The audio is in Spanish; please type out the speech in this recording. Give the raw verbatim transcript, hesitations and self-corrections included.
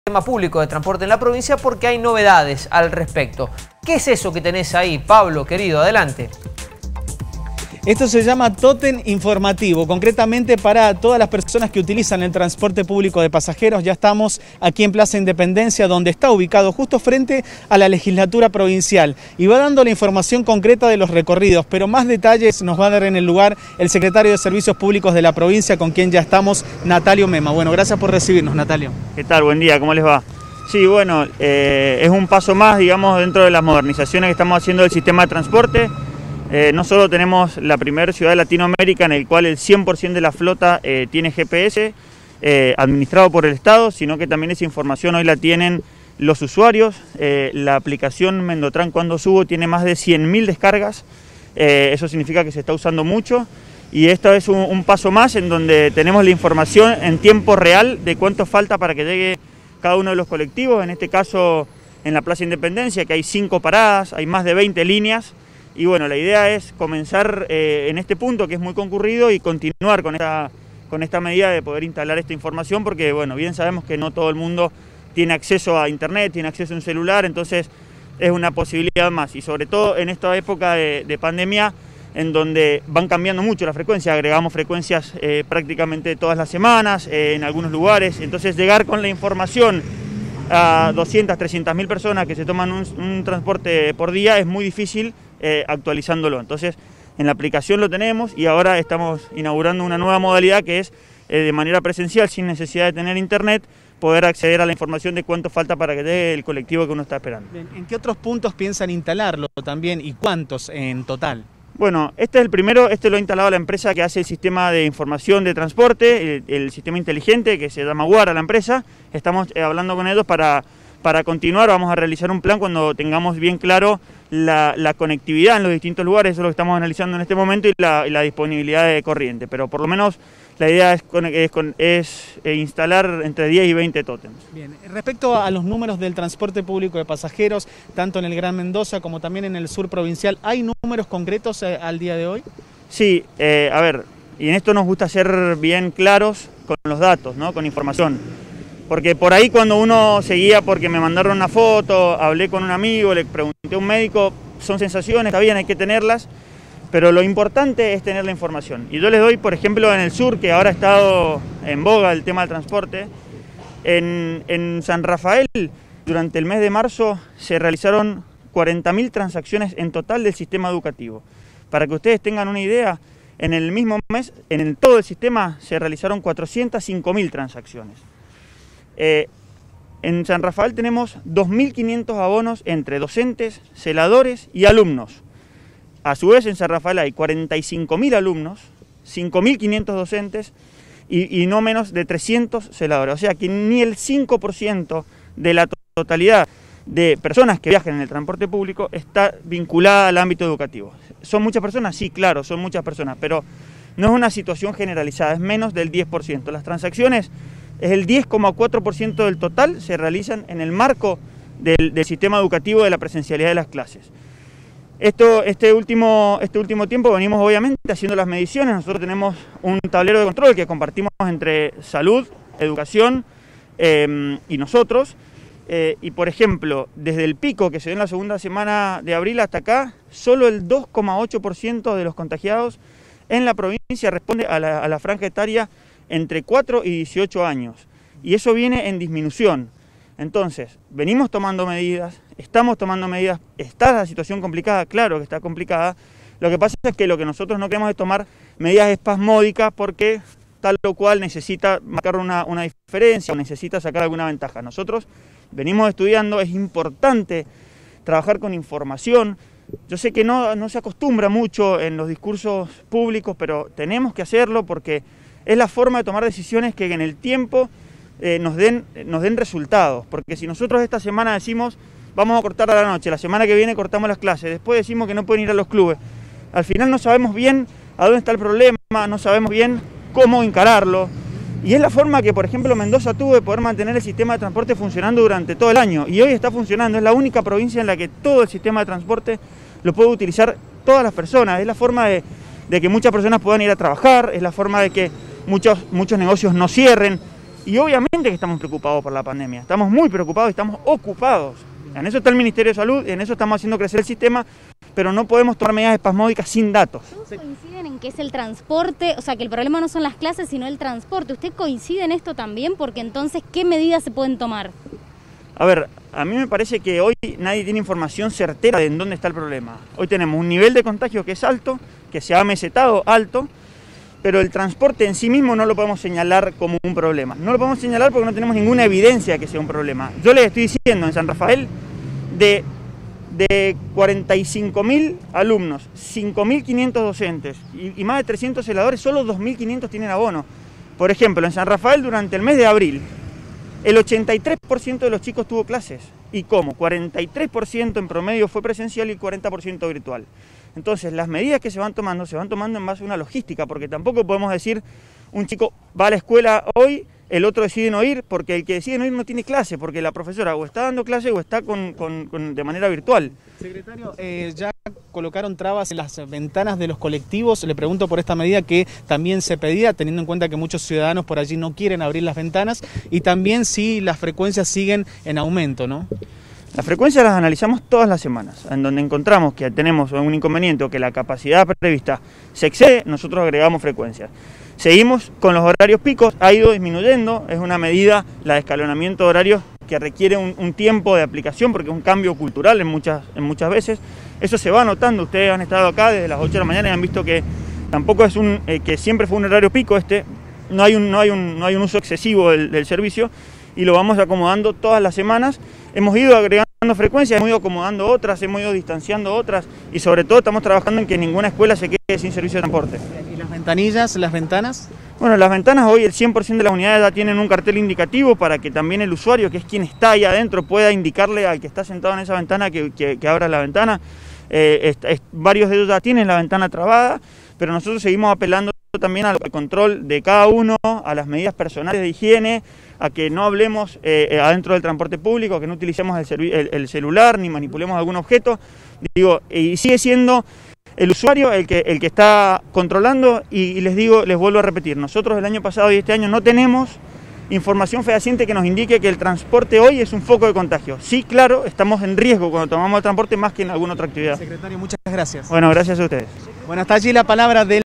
sistema público de transporte en la provincia porque hay novedades al respecto. ¿Qué es eso que tenés ahí, Pablo, querido? Adelante. Esto se llama tótem informativo, concretamente para todas las personas que utilizan el transporte público de pasajeros. Ya estamos aquí en Plaza Independencia, donde está ubicado justo frente a la legislatura provincial. Y va dando la información concreta de los recorridos, pero más detalles nos va a dar en el lugar el secretario de Servicios Públicos de la provincia, con quien ya estamos, Natalio Mema. Bueno, gracias por recibirnos, Natalio. ¿Qué tal? Buen día, ¿cómo les va? Sí, bueno, eh, es un paso más, digamos, dentro de las modernizaciones que estamos haciendo del sistema de transporte. Eh, no solo tenemos la primera ciudad de Latinoamérica en el cual el cien por ciento de la flota eh, tiene G P S eh, administrado por el Estado, sino que también esa información hoy la tienen los usuarios. Eh, la aplicación Mendotran Cuando Subo tiene más de cien mil descargas, eh, eso significa que se está usando mucho y esto es un, un paso más en donde tenemos la información en tiempo real de cuánto falta para que llegue cada uno de los colectivos. En este caso en la Plaza Independencia, que hay cinco paradas, hay más de veinte líneas. Y bueno, la idea es comenzar eh, en este punto que es muy concurrido y continuar con esta, con esta medida de poder instalar esta información porque, bueno, bien sabemos que no todo el mundo tiene acceso a internet, tiene acceso a un celular, entonces es una posibilidad más. Y sobre todo en esta época de, de pandemia en donde van cambiando mucho las frecuencias, agregamos frecuencias eh, prácticamente todas las semanas eh, en algunos lugares, entonces llegar con la información a doscientas, trescientas mil personas que se toman un, un transporte por día es muy difícil eh, actualizándolo. Entonces en la aplicación lo tenemos y ahora estamos inaugurando una nueva modalidad que es eh, de manera presencial, sin necesidad de tener internet, poder acceder a la información de cuánto falta para que llegue el colectivo que uno está esperando. Bien, ¿en qué otros puntos piensan instalarlo también y cuántos en total? Bueno, este es el primero, este lo ha instalado la empresa que hace el sistema de información de transporte, el, el sistema inteligente que se llama Guara, la empresa. Estamos eh, hablando con ellos para, para continuar, vamos a realizar un plan cuando tengamos bien claro la, la conectividad en los distintos lugares, eso es lo que estamos analizando en este momento, y la, y la disponibilidad de corriente. Pero por lo menos la idea es, con, es, con, es eh, instalar entre diez y veinte tótems. Bien, respecto a los números del transporte público de pasajeros, tanto en el Gran Mendoza como también en el sur provincial, ¿hay números concretos eh, al día de hoy? Sí, eh, a ver, y en esto nos gusta ser bien claros con los datos, ¿no? Con información. Porque por ahí cuando uno seguía porque me mandaron una foto, hablé con un amigo, le pregunté a un médico, son sensaciones, está bien, hay que tenerlas, pero lo importante es tener la información. Y yo les doy, por ejemplo, en el sur, que ahora ha estado en boga el tema del transporte, en, en San Rafael, durante el mes de marzo, se realizaron cuarenta mil transacciones en total del sistema educativo. Para que ustedes tengan una idea, en el mismo mes, en el, todo el sistema, se realizaron cuatrocientas cinco mil transacciones. Eh, en San Rafael tenemos dos mil quinientos abonos entre docentes, celadores y alumnos. A su vez en San Rafael hay cuarenta y cinco mil alumnos, cinco mil quinientos docentes y, y no menos de trescientos celadores. O sea que ni el cinco por ciento de la totalidad de personas que viajan en el transporte público está vinculada al ámbito educativo. ¿Son muchas personas? Sí, claro, son muchas personas, pero no es una situación generalizada, es menos del diez por ciento. Las transacciones es el diez coma cuatro por ciento del total, se realizan en el marco del, del sistema educativo de la presencialidad de las clases. Esto, este, último, este último tiempo venimos obviamente haciendo las mediciones. Nosotros tenemos un tablero de control que compartimos entre salud, educación eh, y nosotros. Eh, y por ejemplo, desde el pico que se dio en la segunda semana de abril hasta acá, solo el dos coma ocho por ciento de los contagiados en la provincia responde a la, a la franja etaria entre cuatro y dieciocho años. Y eso viene en disminución. Entonces, venimos tomando medidas, estamos tomando medidas, está la situación complicada, claro que está complicada. Lo que pasa es que lo que nosotros no queremos es tomar medidas espasmódicas porque tal o cual necesita marcar una, una diferencia o necesita sacar alguna ventaja. Nosotros venimos estudiando, es importante trabajar con información. Yo sé que no, no se acostumbra mucho en los discursos públicos, pero tenemos que hacerlo porque es la forma de tomar decisiones que en el tiempo Eh, nos den, nos den resultados, porque si nosotros esta semana decimos vamos a cortar a la noche, la semana que viene cortamos las clases, después decimos que no pueden ir a los clubes, al final no sabemos bien a dónde está el problema, no sabemos bien cómo encararlo, y es la forma que por ejemplo Mendoza tuvo de poder mantener el sistema de transporte funcionando durante todo el año, y hoy está funcionando, es la única provincia en la que todo el sistema de transporte lo puede utilizar todas las personas, es la forma de, de que muchas personas puedan ir a trabajar, es la forma de que muchos, muchos negocios no cierren. Y obviamente que estamos preocupados por la pandemia, estamos muy preocupados y estamos ocupados. En eso está el Ministerio de Salud, en eso estamos haciendo crecer el sistema, pero no podemos tomar medidas espasmódicas sin datos. ¿Todos coinciden en que es el transporte, o sea, que el problema no son las clases, sino el transporte? ¿Usted coincide en esto también? Porque entonces, ¿qué medidas se pueden tomar? A ver, a mí me parece que hoy nadie tiene información certera de en dónde está el problema. Hoy tenemos un nivel de contagio que es alto, que se ha mesetado alto, pero el transporte en sí mismo no lo podemos señalar como un problema. No lo podemos señalar porque no tenemos ninguna evidencia de que sea un problema. Yo les estoy diciendo, en San Rafael, de, de cuarenta y cinco mil alumnos, cinco mil quinientos docentes y, y más de trescientos celadores, solo dos mil quinientos tienen abono. Por ejemplo, en San Rafael durante el mes de abril, el ochenta y tres por ciento de los chicos tuvo clases. ¿Y cómo? cuarenta y tres por ciento en promedio fue presencial y el cuarenta por ciento virtual. Entonces, las medidas que se van tomando, se van tomando en base a una logística, porque tampoco podemos decir, un chico va a la escuela hoy, el otro decide no ir, porque el que decide no ir no tiene clase, porque la profesora o está dando clase o está con, con, con, de manera virtual. Secretario, eh, ya colocaron trabas en las ventanas de los colectivos. Le pregunto por esta medida que también se pedía, teniendo en cuenta que muchos ciudadanos por allí no quieren abrir las ventanas, y también si las frecuencias siguen en aumento, ¿no? Las frecuencias las analizamos todas las semanas, en donde encontramos que tenemos un inconveniente o que la capacidad prevista se excede, nosotros agregamos frecuencias. Seguimos con los horarios picos, ha ido disminuyendo, es una medida, la de escalonamiento de horarios, que requiere un, un tiempo de aplicación porque es un cambio cultural en muchas, en muchas veces. Eso se va notando, ustedes han estado acá desde las ocho de la mañana y han visto que tampoco es un, eh, que siempre fue un horario pico este, no hay un, no hay un, no hay un uso excesivo del, del servicio y lo vamos acomodando todas las semanas. Hemos ido agregando frecuencias, hemos ido acomodando otras, hemos ido distanciando otras y sobre todo estamos trabajando en que ninguna escuela se quede sin servicio de transporte. ¿Y las ventanillas, las ventanas? Bueno, las ventanas hoy el cien por ciento de las unidades ya tienen un cartel indicativo para que también el usuario, que es quien está ahí adentro, pueda indicarle al que está sentado en esa ventana que, que, que abra la ventana. Eh, es, es, varios de ellos ya tienen la ventana trabada, pero nosotros seguimos apelando también al control de cada uno, a las medidas personales de higiene, a que no hablemos eh, adentro del transporte público, que no utilicemos el, el, el celular ni manipulemos algún objeto. Digo, y sigue siendo el usuario el que, el que está controlando y, y les digo, les vuelvo a repetir, nosotros el año pasado y este año no tenemos información fehaciente que nos indique que el transporte hoy es un foco de contagio. Sí, claro, estamos en riesgo cuando tomamos el transporte más que en alguna otra actividad. Secretario, muchas gracias. Bueno, gracias a ustedes. Bueno, hasta allí la palabra del